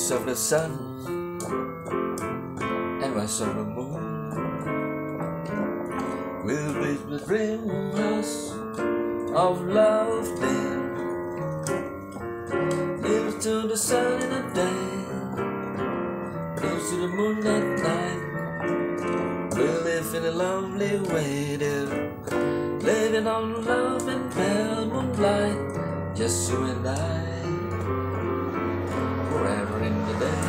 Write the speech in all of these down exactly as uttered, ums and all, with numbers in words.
East of the sun and west of the moon will be the dream house of love then. Live to the sun in the day, live to the moon at night. We'll live in a lovely way there, living on love and pale moonlight, just you and I, forever in the day.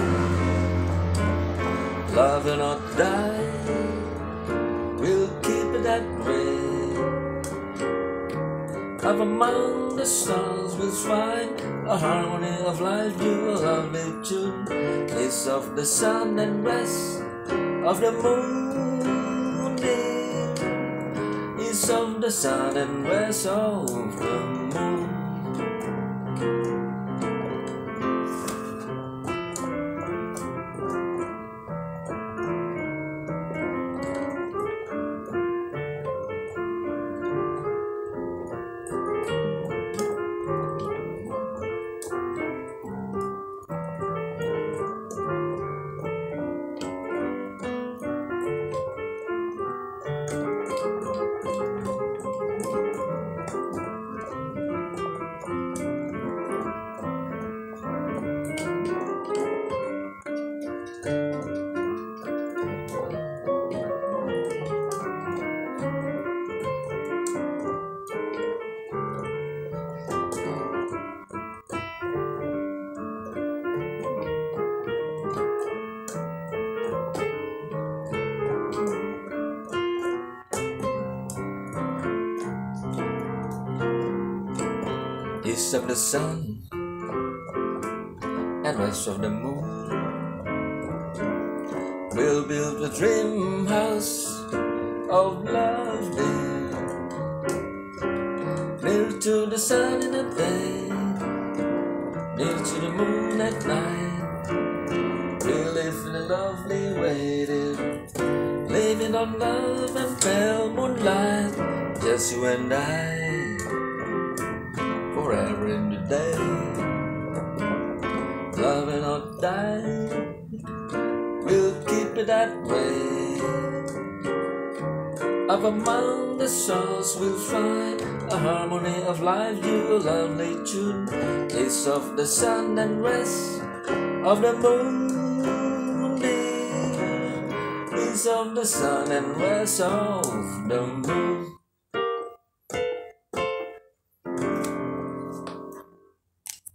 Love and not die, we'll keep it that way. Up among the stars we'll find a harmony of life, you a lovely tune. East of the sun and west of the moon, east of the sun and west of the moon. East of the sun and west of the moon, we'll build a dream house of love there. Near to the sun in the day, near to the moon at night. We'll live in a lovely way there, living on love and pale moonlight, just you and I, forever in the day. Love and not die, we'll keep it that way. Up among the stars we'll find a harmony of life, you a lovely tune. East of the sun and west of the moon, east of the sun and west of the moon.